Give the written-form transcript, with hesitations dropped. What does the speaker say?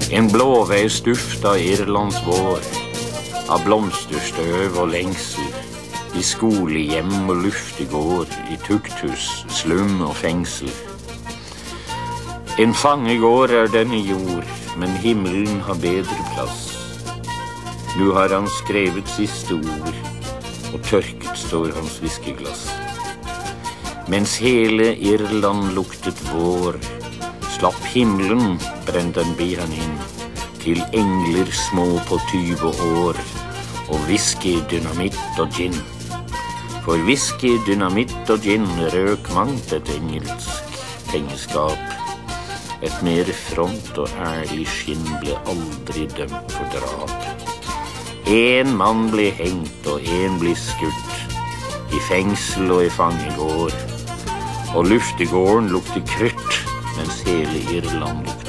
En blåveis duft av Irlands vår, av blomsterstøv og lengsel, i skolehjem og luftegård, i tukthus, slum og fengsel. En fangegård denne jord, men himmelen har bedre plass. Nå har han skrevet siste ord, og tørket står hans whiskyglass. Mens hele Irland luktet vår, slapp himmelen, brente en bihan inn, til engler små på 20 år, og whisky, dynamitt og gin. For whisky, dynamitt og gin røk mangt et engelsk pengeskap. Et mer front og ærlig skinn ble aldri dømt for drap. En mann ble hengt og en ble skutt, i fengsel og i fangegård, og luftegården lukte krutt, mens hele Irland lukte